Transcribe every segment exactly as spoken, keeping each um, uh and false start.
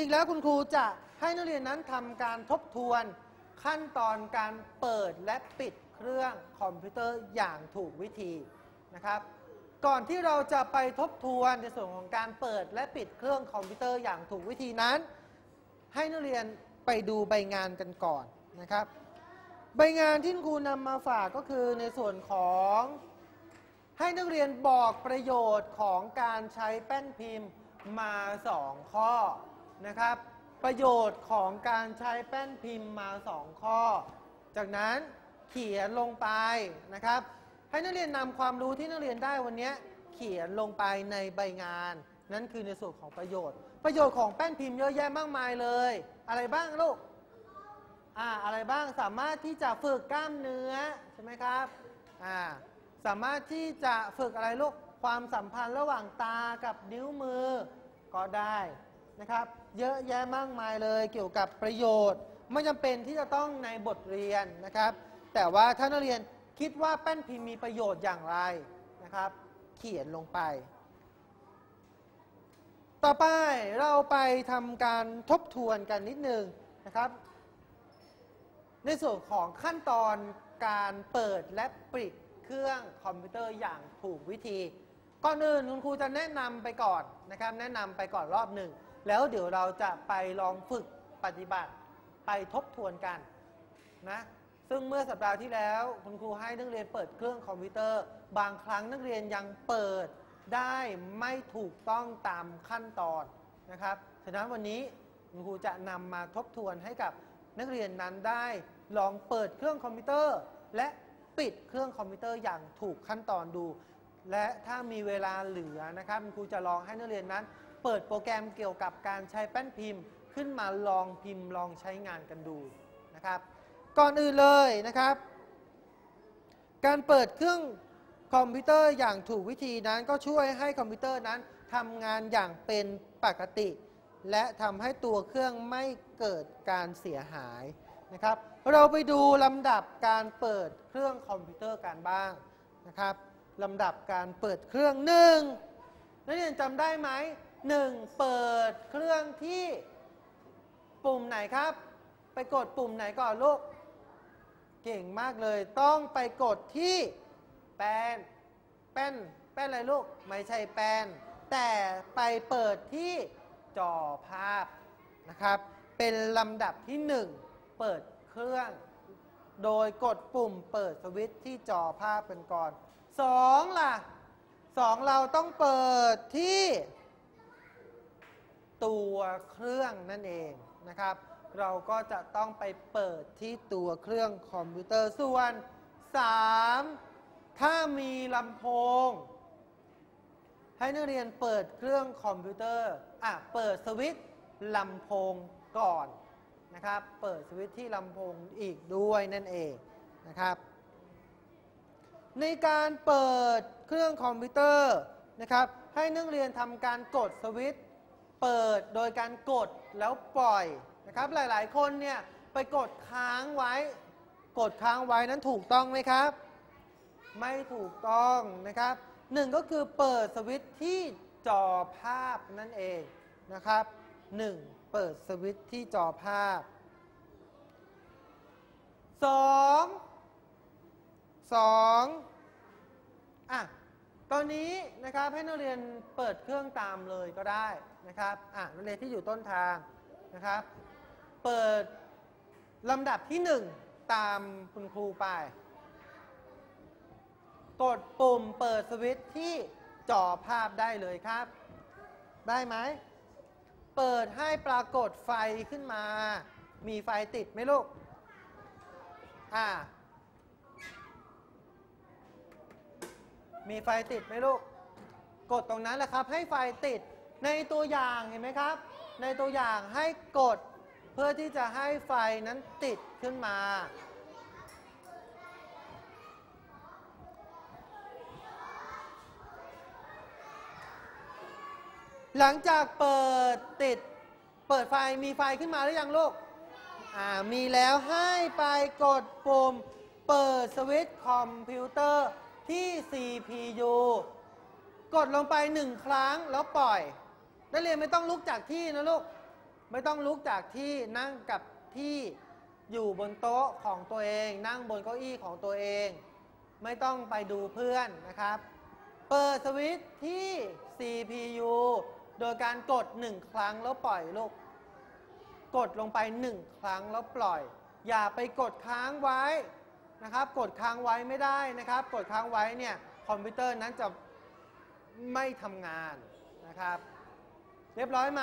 อีกแล้วคุณครูจะให้นักเรียนนั้นทำการทบทวนขั้นตอนการเปิดและปิดเครื่องคอมพิวเตอร์อย่างถูกวิธีนะครับก่อนที่เราจะไปทบทวนในส่วนของการเปิดและปิดเครื่องคอมพิวเตอร์อย่างถูกวิธีนั้นให้นักเรียนไปดูใบงานกันก่อนนะครับใบงานที่ครูนำมาฝากก็คือในส่วนของให้นักเรียนบอกประโยชน์ของการใช้แป้นพิมพ์มาสองข้อนะครับประโยชน์ของการใช้แป้นพิมพ์มาสองข้อจากนั้นเขียนลงไปนะครับให้นักเรียนนำความรู้ที่นักเรียนได้วันนี้เขียนลงไปในใบงานนั่นคือในส่วนของประโยชน์ประโยชน์ของแป้นพิมพ์เยอะแยะมากมายเลยอะไรบ้างลูกอ่าอะไรบ้างสามารถที่จะฝึกกล้ามเนื้อใช่ไหมครับอ่าสามารถที่จะฝึกอะไรลูกความสัมพันธ์ระหว่างตากับนิ้วมือก็ได้นะครับเยอะแยะมากมายเลยเกี่ยวกับประโยชน์ไม่จำเป็นที่จะต้องในบทเรียนนะครับแต่ว่าถ้านักเรียนคิดว่าแป้นพิมพ์มีประโยชน์อย่างไรนะครับเขียนลงไปต่อไปเราไปทำการทบทวนกันนิดนึงนะครับในส่วนของขั้นตอนการเปิดและปิดเครื่องคอมพิวเตอร์อย่างถูกวิธีก่อนอื่นคุณครูจะแนะนำไปก่อนนะครับแนะนำไปก่อนรอบหนึ่งแล้วเดี๋ยวเราจะไปลองฝึกปฏิบัติไปทบทวนกันนะซึ่งเมื่อสัปดาห์ที่แล้วคุณครูให้นักเรียนเปิดเครื่องคอมพิวเตอร์บางครั้งนักเรียนยังเปิดได้ไม่ถูกต้องตามขั้นตอนนะครับฉะนั้นวันนี้คุณครูจะนำมาทบทวนให้กับนักเรียนนั้นได้ลองเปิดเครื่องคอมพิวเตอร์และปิดเครื่องคอมพิวเตอร์อย่างถูกขั้นตอนดูและถ้ามีเวลาเหลือนะครับคุณครูจะลองให้นักเรียนนั้นเปิดโปรแกรมเกี่ยวกับการใช้แป้นพิมพ์ขึ้นมาลองพิมพ์ลองใช้งานกันดูนะครับก่อนอื่นเลยนะครับการเปิดเครื่องคอมพิวเตอร์อย่างถูกวิธีนั้นก็ช่วยให้คอมพิวเตอร์นั้นทำงานอย่างเป็นปกติและทำให้ตัวเครื่องไม่เกิดการเสียหายนะครับเราไปดูลำดับการเปิดเครื่องคอมพิวเตอร์กันบ้างนะครับลำดับการเปิดเครื่องหนึ่งนักเรียนจำได้ไหมหนึ่งเปิดเครื่องที่ปุ่มไหนครับไปกดปุ่มไหนก่อนลูกเก่งมากเลยต้องไปกดที่แป้นแป้นแป้นอะไรลูกไม่ใช่แป้นแต่ไปเปิดที่จอภาพนะครับเป็นลำดับที่หนึ่งเปิดเครื่องโดยกดปุ่มเปิดสวิตช์ที่จอภาพเป็นก่อนสองล่ะสองเราต้องเปิดที่ตัวเครื่องนั่นเองนะครับเราก็จะต้องไปเปิดที่ตัวเครื่องคอมพิวเตอร์ส่วนสามถ้ามีลำโพงให้นักเรียนเปิดเครื่องคอมพิวเตอร์อ่ะเปิดสวิตช์ลำโพงก่อนนะครับเปิดสวิตช์ที่ลำโพงอีกด้วยนั่นเองนะครับในการเปิดเครื่องคอมพิวเตอร์นะครับให้นักเรียนทำการกดสวิตช์เปิดโดยการกดแล้วปล่อยนะครับหลายๆคนเนี่ยไปกดค้างไว้กดค้างไว้นั้นถูกต้องไหมครับไม่ถูกต้องนะครับหนึ่งก็คือเปิดสวิตช์ที่จอภาพนั่นเองนะครับหนึ่งเปิดสวิตช์ที่จอภาพสองสองอ่ะตอนนี้นะครับให้นักเรียนเปิดเครื่องตามเลยก็ได้นะครับอ่ะนักเรียนที่อยู่ต้นทางนะครับเปิดลำดับที่หนึ่งตามคุณครูไปกดปุ่มเปิดสวิตช์ที่จอภาพได้เลยครับได้ไหมเปิดให้ปรากฏไฟขึ้นมามีไฟติดไหมลูกอ่ามีไฟติดไหมลูกกดตรงนั้นแหละครับให้ไฟติดในตัวอย่างเห็นไหมครับในตัวอย่างให้กดเพื่อที่จะให้ไฟนั้นติดขึ้นมาหลังจากเปิดติดเปิดไฟมีไฟขึ้นมาหรือยังลูกอ่ามีแล้วให้ไปกดปุ่มเปิดสวิตช์คอมพิวเตอร์ที่ ซี พี ยู กดลงไปหนึ่งครั้งแล้วปล่อยนักเรียนไม่ต้องลุกจากที่นะลูกไม่ต้องลุกจากที่นั่งกับที่อยู่บนโต๊ะของตัวเองนั่งบนเก้าอี้ของตัวเองไม่ต้องไปดูเพื่อนนะครับเปิดสวิตช์ที่ ซี พี ยู โดยการกดหนึ่งครั้งแล้วปล่อยลูกกดลงไปหนึ่งครั้งแล้วปล่อยอย่าไปกดค้างไว้นะครับกดค้างไว้ไม่ได้นะครับกดค้างไว้เนี่ยคอมพิวเตอร์นั้นจะไม่ทำงานนะครับเรียบร้อยไหม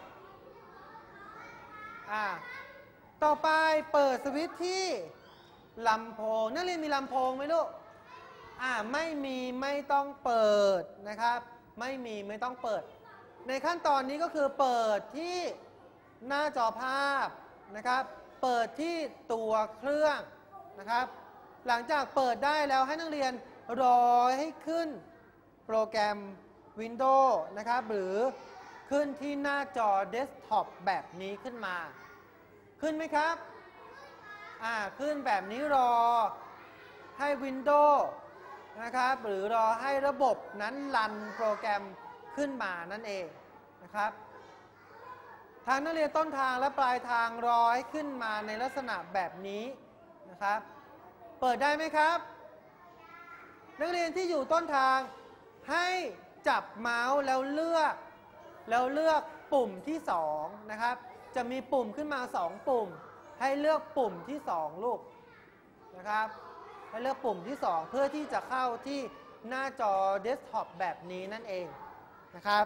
อ่าต่อไปเปิดสวิตช์ที่ลำโพงนักเรียนมีลำโพงไหมลูกอ่าไม่มีไม่ต้องเปิดนะครับไม่มีไม่ต้องเปิดในขั้นตอนนี้ก็คือเปิดที่หน้าจอภาพนะครับเปิดที่ตัวเครื่องนะครับหลังจากเปิดได้แล้วให้นักเรียนรอให้ขึ้นโปรแกรม Windows นะครับหรือขึ้นที่หน้าจอเดสก์ท็อปแบบนี้ขึ้นมาขึ้นไหมครับอ่าขึ้นแบบนี้รอให้ Windows นะครับหรือรอให้ระบบนั้นรันโปรแกรมขึ้นมานั่นเองนะครับทางนักเรียนต้นทางและปลายทางรอให้ขึ้นมาในลักษณะแบบนี้นะครับเปิดได้ไหมครับนักเรียนที่อยู่ต้นทางให้จับเมาส์แล้วเลือกแล้วเลือกปุ่มที่สองนะครับจะมีปุ่มขึ้นมาสองปุ่มให้เลือกปุ่มที่สองลูกนะครับให้เลือกปุ่มที่สองเพื่อที่จะเข้าที่หน้าจอเดสก์ท็อปแบบนี้นั่นเองนะครับ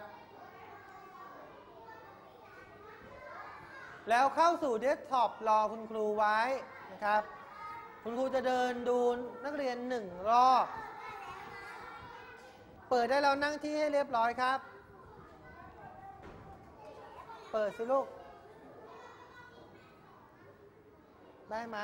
แล้วเข้าสู่เดสก์ท็อปรอคุณครูไว้นะครับคุณครูจะเดินดูนักเรียนหนึ่งรอบเปิดได้แล้วนั่งที่ให้เรียบร้อยครับเปิดสิลูกได้ไหม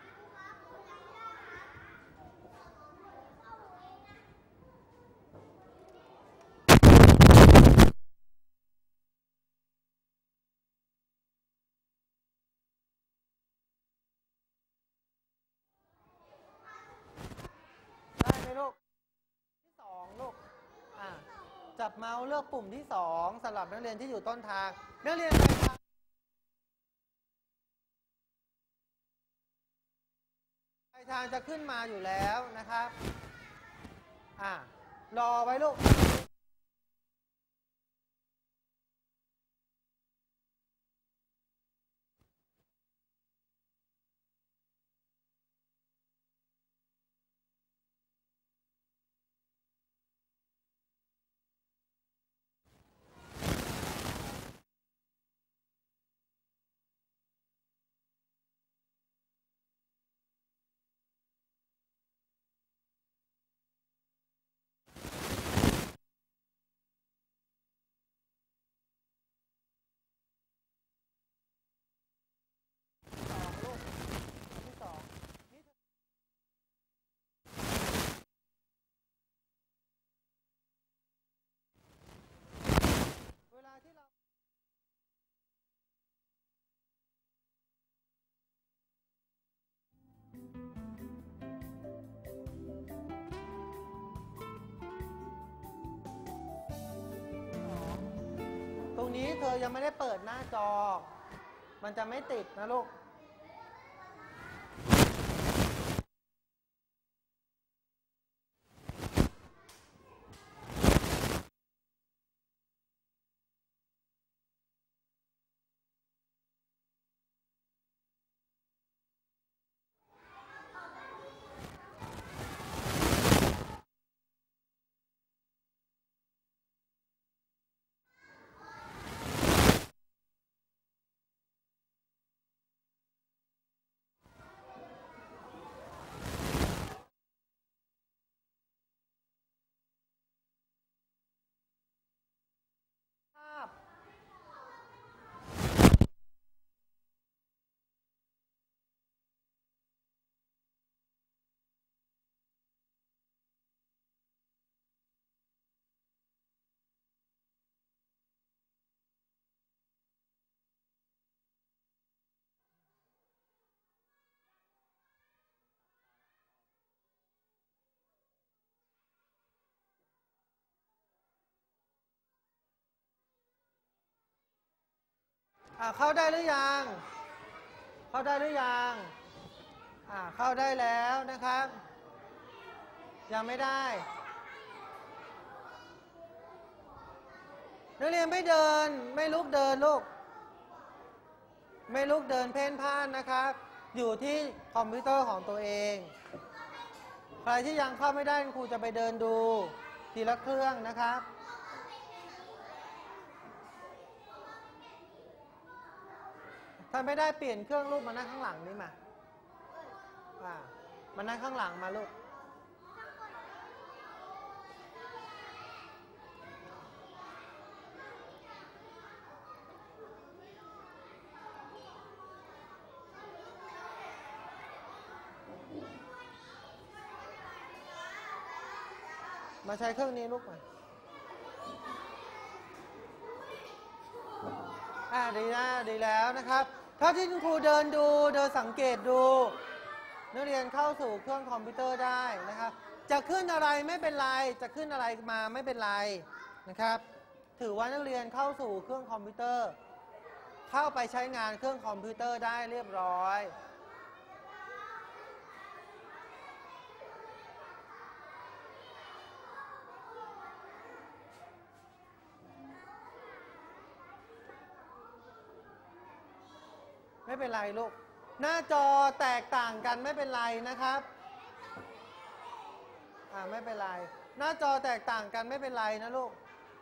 ได้ไหมลูกที่สองลูกอ่ะจับเมาส์เลือกปุ่มที่สองสำหรับนักเรียนที่อยู่ต้นทางนักเรียนปลายทางปลายทางจะขึ้นมาอยู่แล้วนะครับอ่ะรอไว้ลูกตรงนี้เธอยังไม่ได้เปิดหน้าจอมันจะไม่ติดนะลูกอ่าเข้าได้หรือยังเข้าได้หรือยังอ่าเข้าได้แล้วนะครับยังไม่ได้นักเรียนไม่เดินไม่ลุกเดินลูกไม่ลุกเดินเพ่นพ่านนะครับอยู่ที่คอมพิวเตอร์ของตัวเองใครที่ยังเข้าไม่ได้ครูจะไปเดินดูทีละเครื่องนะครับถ้าไม่ได้เปลี่ยนเครื่องลูกมานั่งข้างหลังนี่มาอ่ามานั่งข้างหลังมาลูกมาใช้เครื่องนี้ลูกมาอ่าดีนะดีแล้วนะครับถ้าที่คุณครูเดินดูเดินสังเกตดูนักเรียนเข้าสู่เครื่องคอมพิวเตอร์ได้นะครับจะขึ้นอะไรไม่เป็นไรจะขึ้นอะไรมาไม่เป็นไรนะครับถือว่านักเรียนเข้าสู่เครื่องคอมพิวเตอร์เข้าไปใช้งานเครื่องคอมพิวเตอร์ได้เรียบร้อยไม่เป็นไรลูกหน้าจอแตกต่างกันไม่เป็นไรนะครับอ่าไม่เป็นไรหน้าจอแตกต่างกันไม่เป็นไรนะลูก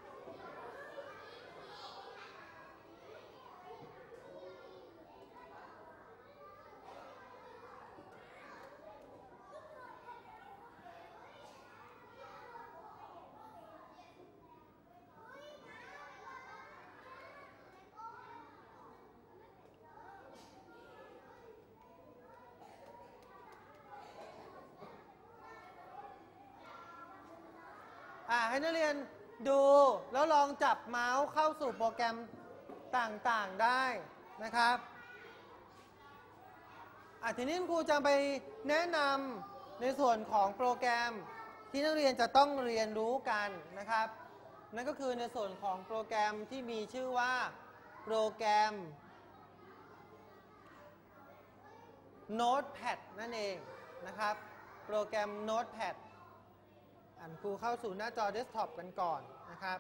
อ่าให้นักเรียนดูแล้วลองจับเมาส์เข้าสู่โปรแกรมต่างๆได้นะครับอ่ะทีนี้ครูจะไปแนะนำในส่วนของโปรแกรมที่นักเรียนจะต้องเรียนรู้กันนะครับนั่นก็คือในส่วนของโปรแกรมที่มีชื่อว่าโปรแกรม Notepad นั่นเองนะครับโปรแกรม Notepadอ่านครูเข้าสู่หน้าจอเดสก์ท็อปกันก่อนนะครับ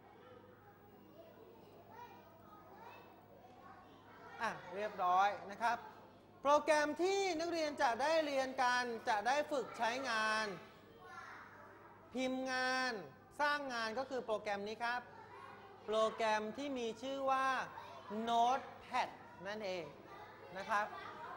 อ่ะเรียบร้อยนะครับโปรแกรมที่นักเรียนจะได้เรียนกันจะได้ฝึกใช้งานพิมพ์งานสร้างงานก็คือโปรแกรมนี้ครับโปรแกรมที่มีชื่อว่า Notepad นั่นเองนะครับ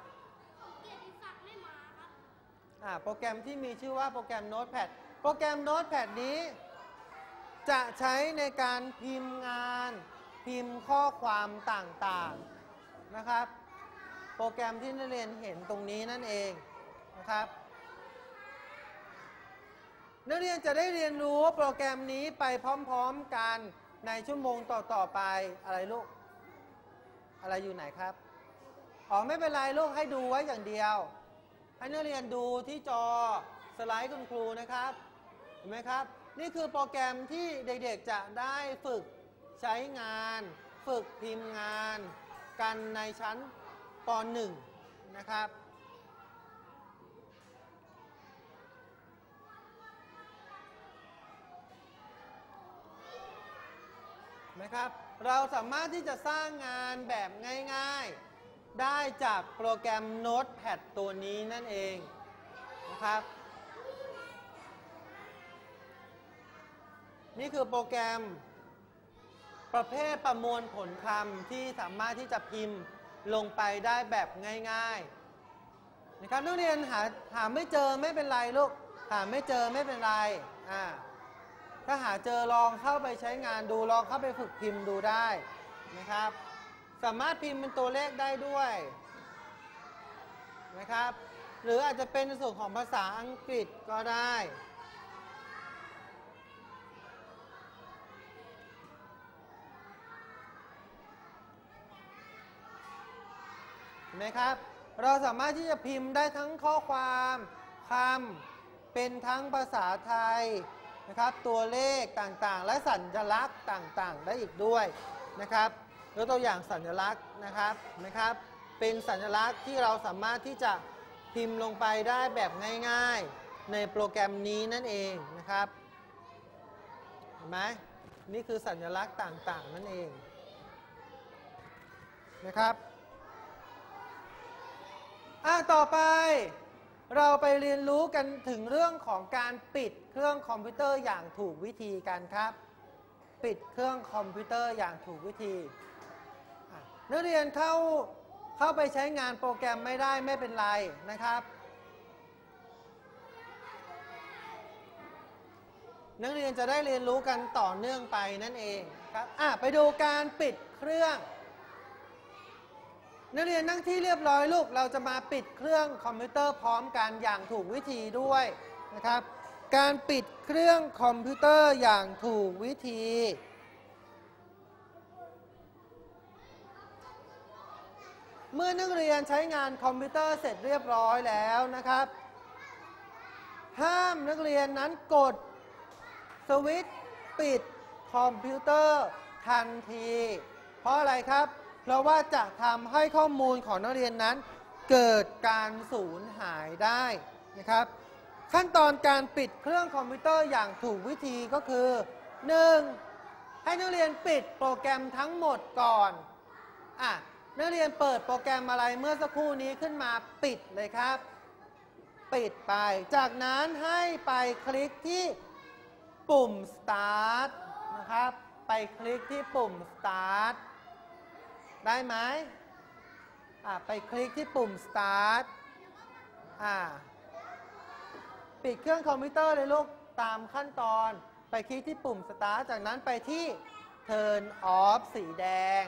อ่ะโปรแกรมที่มีชื่อว่าโปรแกรม Notepadโปรแกรม Notepad นี้จะใช้ในการพิมพ์งานพิมพ์ข้อความต่างๆนะครับโปรแกรมที่นักเรียนเห็นตรงนี้นั่นเองนะครับนักเรียนจะได้เรียนรู้โปรแกรมนี้ไปพร้อมๆกันในชั่วโมงต่อๆไปอะไรลูกอะไรอยู่ไหนครับอ๋อไม่เป็นไรลูกให้ดูไว้อย่างเดียวให้นักเรียนดูที่จอสไลด์คุณครูนะครับเห็นไหมครับนี่คือโปรแกรมที่เด็กๆจะได้ฝึกใช้งานฝึกพิมพ์งานกันในชั้นป .หนึ่ง นะครับเห็นไหมครับเราสามารถที่จะสร้างงานแบบง่ายๆได้จากโปรแกรม Notepad ตัวนี้นั่นเองนะครับนี่คือโปรแกรมประเภทประมวลผลคำที่สามารถที่จะพิมพ์ลงไปได้แบบง่ายๆนะครับนักเรียนหาหาไม่เจอไม่เป็นไรลูกหาไม่เจอไม่เป็นไรอ่าถ้าหาเจอลองเข้าไปใช้งานดูลองเข้าไปฝึกพิมพ์ดูได้นะครับสามารถพิมพ์เป็นตัวเลขได้ด้วยนะครับหรืออาจจะเป็นในส่วนของภาษาอังกฤษก็ได้เห็นไหมครับเราสามารถที่จะพิมพ์ได้ทั้งข้อความคำเป็นทั้งภาษาไทยนะครับตัวเลขต่างๆและสัญลักษณ์ต่างๆได้อีกด้วยนะครับยกตัวอย่างสัญลักษณ์นะครับนะครับเป็นสัญลักษณ์ที่เราสามารถที่จะพิมพ์ลงไปได้แบบง่ายๆในโปรแกรมนี้นั่นเองนะครับเห็นไหมนี่คือสัญลักษณ์ต่างๆนั่นเองนะครับอ่ะต่อไปเราไปเรียนรู้กันถึงเรื่องของการปิดเครื่องคอมพิวเตอร์อย่างถูกวิธีกันครับปิดเครื่องคอมพิวเตอร์อย่างถูกวิธีนักเรียนเข้าเข้าไปใช้งานโปรแกรมไม่ได้ไม่เป็นไรนะครับนักเรียนจะได้เรียนรู้กันต่อเนื่องไปนั่นเองครับอ่ะไปดูการปิดเครื่องนักเรียนนั่งที่เรียบร้อยลูกเราจะมาปิดเครื่องคอมพิวเตอร์พร้อมกันอย่างถูกวิธีด้วยนะครับการปิดเครื่องคอมพิวเตอร์อย่างถูกวิธีเมื่อนักเรียนใช้งานคอมพิวเตอร์เสร็จเรียบร้อยแล้วนะครับห้ามนักเรียนนั้นกดสวิตช์ปิดคอมพิวเตอร์ทันทีเพราะอะไรครับเพราะว่าจะทำให้ข้อมูลของนักเรียนนั้นเกิดการสูญหายได้นะครับขั้นตอนการปิดเครื่องคอมพิวเตอร์อย่างถูกวิธีก็คือ หนึ่ง ให้นักเรียนปิดโปรแกรมทั้งหมดก่อนอ่ะนักเรียนเปิดโปรแกรมอะไรเมื่อสักครู่นี้ขึ้นมาปิดเลยครับปิดไปจากนั้นให้ไปคลิกที่ปุ่ม start นะครับไปคลิกที่ปุ่ม start ได้ไหมอ่ะไปคลิกที่ปุ่ม start อ่ะปิดเครื่องคอมพิวเตอร์เลยลูกตามขั้นตอนไปคลิกที่ปุ่ม start จากนั้นไปที่ turn off สีแดง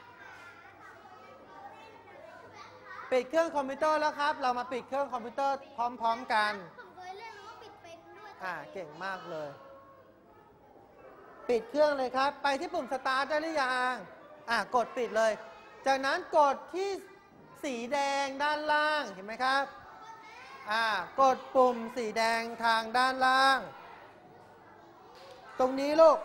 ปิดเครื่องคอมพิวเตอร์แล้วครับเรามาปิดเครื่องคอมพิวเตอร์พร้อมๆกันผมเคยเล่นแล้วก็ปิดเป็นด้วยอ่าเก่งมากเลยปิดเครื่องเลยครับไปที่ปุ่ม start ได้หรือยังอ่ากดปิดเลยจากนั้นกดที่สีแดงด้านล่างเห็นไหมครับอ่ากดปุ่มสีแดงทางด้านล่างตรงนี้ลูก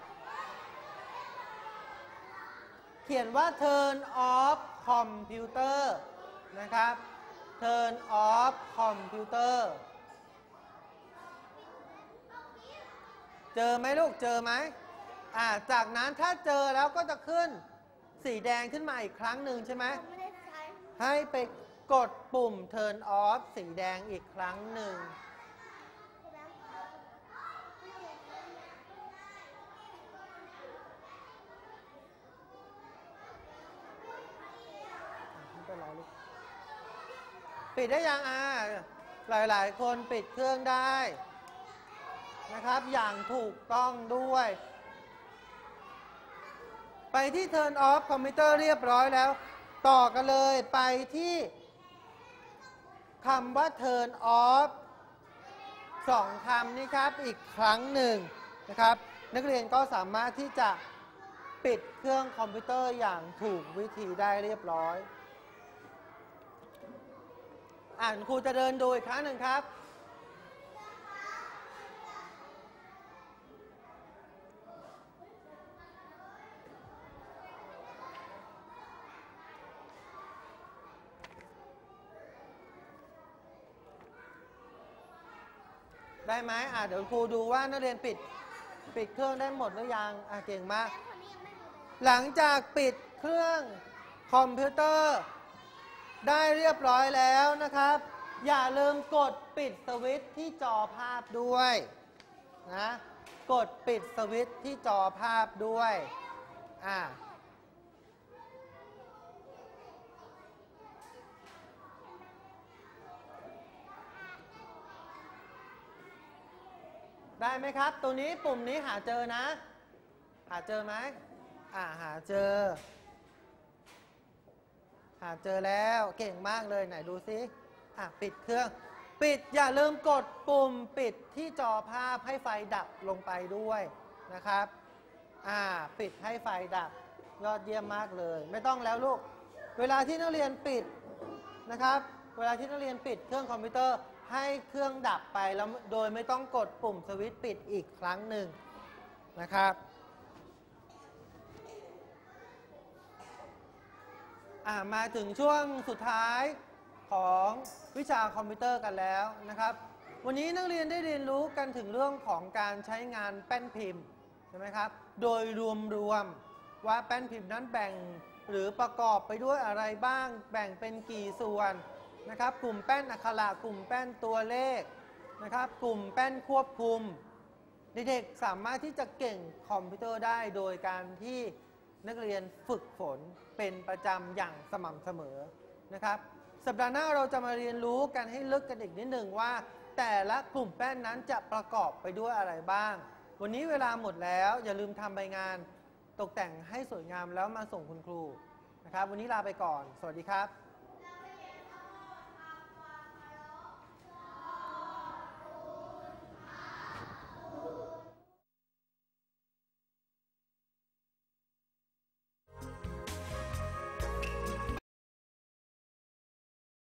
เขียนว่า turn off computer นะครับ turn off computer เจอไหมลูกเจอไหมอ่าจากนั้นถ้าเจอแล้วก็จะขึ้นสีแดงขึ้นมาอีกครั้งหนึ่งใช่ไหมให้ไปกดปุ่ม turn off สีแดงอีกครั้งหนึ่งปิดได้ยังอ่ะหลายๆคนปิดเครื่องได้นะครับอย่างถูกต้องด้วยไปที่ turn off computer เรียบร้อยแล้วต่อกันเลยไปที่คำว่า turn off สองคำนี้ครับอีกครั้งหนึ่งนะครับนักเรียนก็สามารถที่จะปิดเครื่องคอมพิวเตอร์อย่างถูกวิธีได้เรียบร้อยอ่านครูจะเดินดูอีกครั้งหนึ่งครับได้ไหมอ่าเดี๋ยวครูดูว่านักเรียนปิดปิดเครื่องได้หมดหรือยังอ่าเก่งมากหลังจากปิดเครื่องคอมพิวเตอร์ได้เรียบร้อยแล้วนะครับอย่าลืมกดปิดสวิตช์ที่จอภาพด้วยนะกดปิดสวิตช์ที่จอภาพด้วยอ่าได้ไหมครับตัวนี้ปุ่มนี้หาเจอนะหาเจอไหมอ่าหาเจอหาเจอแล้วเก่งมากเลยไหนดูซิอ่ะปิดเครื่องปิดอย่าลืมกดปุ่มปิดที่จอภาพให้ไฟดับลงไปด้วยนะครับอ่าปิดให้ไฟดับยอดเยี่ยมมากเลยไม่ต้องแล้วลูกเวลาที่นักเรียนปิดนะครับเวลาที่นักเรียนปิดเครื่องคอมพิวเตอร์ให้เครื่องดับไปแล้วโดยไม่ต้องกดปุ่มสวิตช์ปิดอีกครั้งหนึ่งนะครับอ่ามาถึงช่วงสุดท้ายของวิชาคอมพิวเตอร์กันแล้วนะครับวันนี้นักเรียนได้เรียนรู้กันถึงเรื่องของการใช้งานแป้นพิมพ์ใช่ไหมครับโดยรวมๆว่าแป้นพิมพ์นั้นแบ่งหรือประกอบไปด้วยอะไรบ้างแบ่งเป็นกี่ส่วนนะครับกลุ่มแป้นอักขระกลุ่มแป้นตัวเลขนะครับกลุ่มแป้นควบคุมเด็กๆสามารถที่จะเก่งคอมพิวเตอร์ได้โดยการที่นักเรียนฝึกฝนเป็นประจำอย่างสม่ำเสมอนะครับสัปดาห์หน้าเราจะมาเรียนรู้กันให้ลึกกันอีกนิดหนึ่งว่าแต่ละกลุ่มแป้นนั้นจะประกอบไปด้วยอะไรบ้างวันนี้เวลาหมดแล้วอย่าลืมทำใบงานตกแต่งให้สวยงามแล้วมาส่งคุณครูนะครับวันนี้ลาไปก่อนสวัสดีครับ